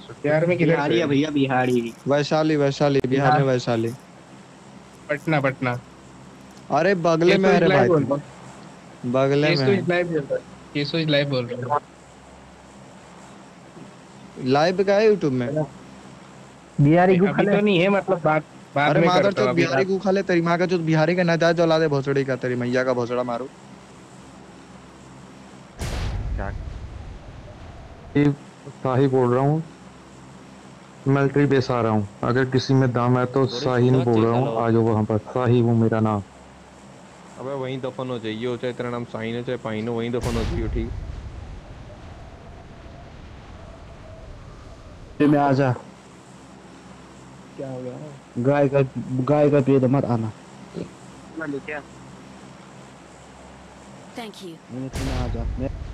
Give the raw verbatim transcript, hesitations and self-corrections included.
बिहार में किधर बिहारी से? है भैया, बिहारी। वैशाली वैशाली, बिहार में बिहार। वैशाली। पटना पटना। अरे बगले में, केसो इज अरे लाइव भाई बोल तू, रहा हूँ। बगले में केसो है। इज लाइव बोल रहा हूँ। केसो इज लाइव बोल रहा लाइव का है यूट्यूब में? हूँ। बिहारी नहीं, अभी गुफा तो नहीं है, मतलब बाद बाद अरे में मादर करता हूँ चौथ अभी बिहारी रात। को खा ले, तेरी माँ का चौथ बिहारी का नजायज जला दे भोसड़ी का, तेरी मैया का भोसड़ा मारू। क्या? ये शाही बोल रहा हूँ। मिलिट्री बेस आ रहा हूँ, अगर किसी में दम है तो थोड़ी शाहीन सुना बोल चाहिए रहा साला हूँ, आ और जाओ कुछ। वहां पर, शाही हूँ मेरा नाम। अबे वहीं दफन हो जाइए, हो चाहे तेरा नाम साइन हो चाहे पाइन हो, वहीं दफन हो जाइए, ठीक। में आजा। क्या हो गया? गाय का गाय का पेट मत आना। Thank you. मिनट में आजा।